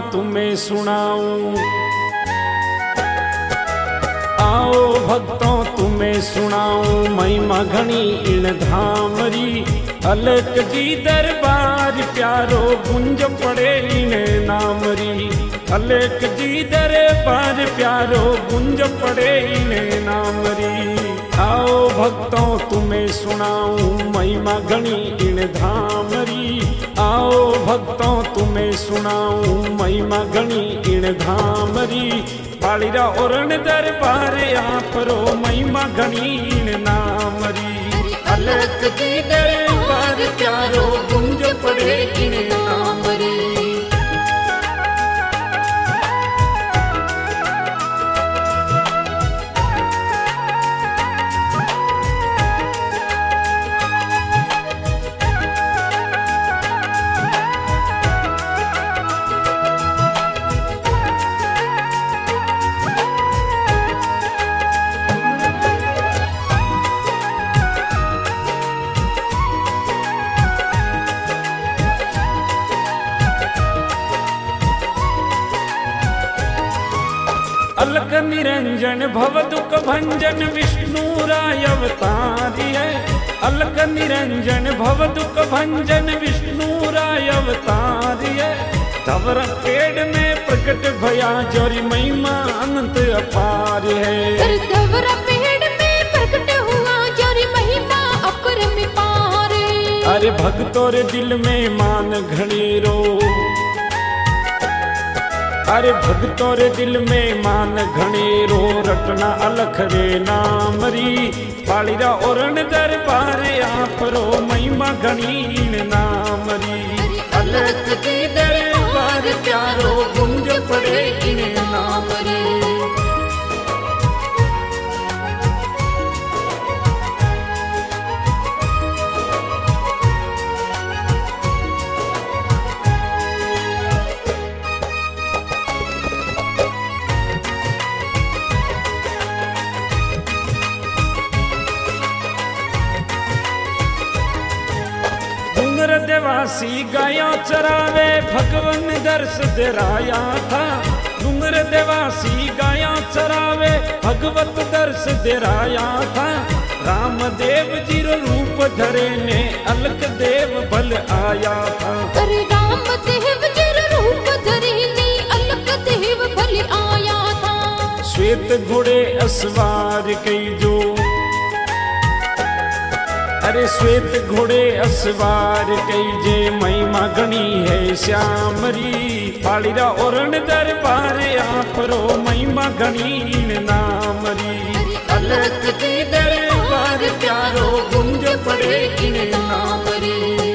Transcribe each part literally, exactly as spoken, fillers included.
तुम्हें सुनाऊं। आओ भक्तों तुम्हें सुनाऊं महिमा घनी इन धाम री। अलक जी दरबार प्यारो गुंज पड़े इन नाम री। अलक जी दरबार प्यारो गुंज पड़े इन नाम री। आओ भक्तों तुम्हें सुनाऊं महिमा घनी इन धाम री। आओ भक्तों तुम्हें सुनाऊं महिमा घनी इन धाम री। पालीरा ओरण दरबार आपरो महिमा घनी इन नाम री। अलक जी दरबार प्यारो गुंज पड़े इन नाम री। अलक निरंजन भव दुख भंजन विष्णु राय अवतारी है। अलक निरंजन भव दुख भंजन विष्णु राय अवतारी है। धवर पेड़ में प्रकट भया जोरी महिमा अनंत अपार है। धवर पेड़ में प्रकट हुआ जोरी महिमा अपरंपार है। अरे भक्तों दिल में मान घणेरो। अरे भक्तों रे दिल में मान घणेरो रटना अलख रे नाम री। पालीरा ओरण दरबार आपरो महिमा घनी नाम री। अलख जी दरबार प्यारो गुंज पड़े इन नाम री। देवासी गाया चरावे भगवन दर्श देराया था। डूंगर देवासी गाया चरावे भगवत दर्श देराया था। रामदेव जी रो रूप धरे ने अलक देव बल आया था। अरे रामदेव जी रो रूप धरे ने अलक देव बल आया था। श्वेत घोड़े असवार कई जो। अरे श्वेत घोड़े असवार कई जे महिमा घनी है श्याम री। पालीरा ओरण दरबार आपरो महिमा घनी नाम री। अलक जी दरबार प्यारो गुंज पड़े इन नाम री।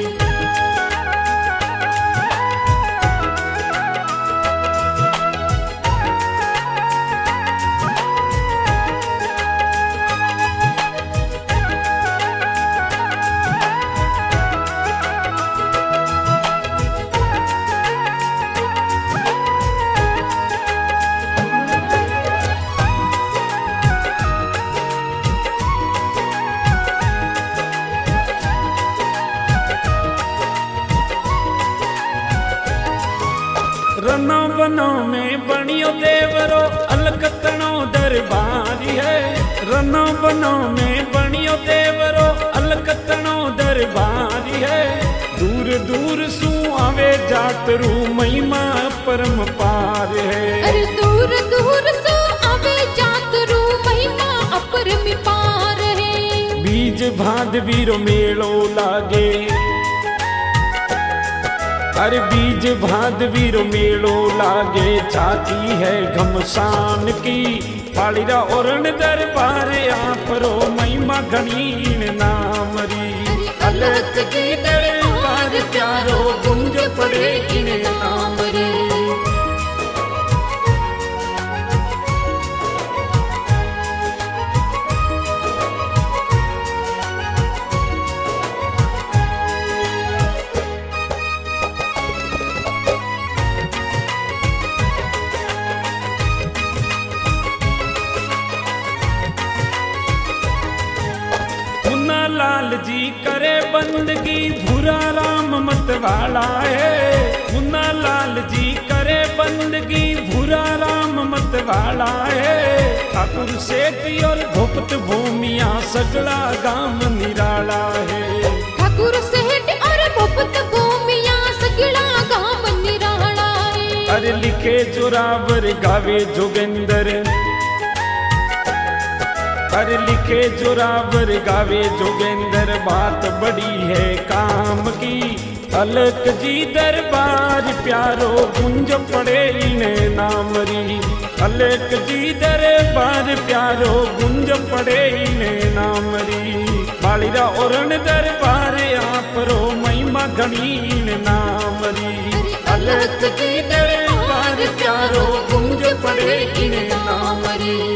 रनो बनो में बनियो देवरो अलक तनो दरबारी है। रनो बनो में बनियो देवरो अलक तनो दरबारी है। दूर दूर सु आवे जातरू महिमा परम पार है। अरे दूर दूर सु आवे जातरू महिमा अपरंपार है। बीज भाद वीरो मेलो लागे। अरे बीज भाद वीरो मेलो लागे छाती है घमसान की। पालीरा ओरण दरबार आपरो महिमा घनी नाम री। अलक जी दरबार प्यारो गुंज पड़े इन नाम री। लाल जी करे बंदगी भूरा राम मत वाला है। मुन्ना लाल जी करे बंदगी भूरा राम मत वाला है। ठाकुर सेठ और भुपत भूमिया सगला गाम निराला है। ठाकुर सेठ और भुपत भूमिया सगला गाम निराला है। अरे लिखे जोरावर गावे जोगेंद्र, अरे लिखे जोरावर गावे जोगेंद्र, बात बड़ी है काम की। अलक जी दरबार प्यारो गुंज पड़े इन्हें नामरी। अलक जी दरबार प्यारो गुंज पड़े इन्हें नामरी। बालिरा औरण दरबार आपरो महिमा घणी इन्हें नामरी। अलक जी दरबार प्यारो गुंज पड़े इन्हें नामरी।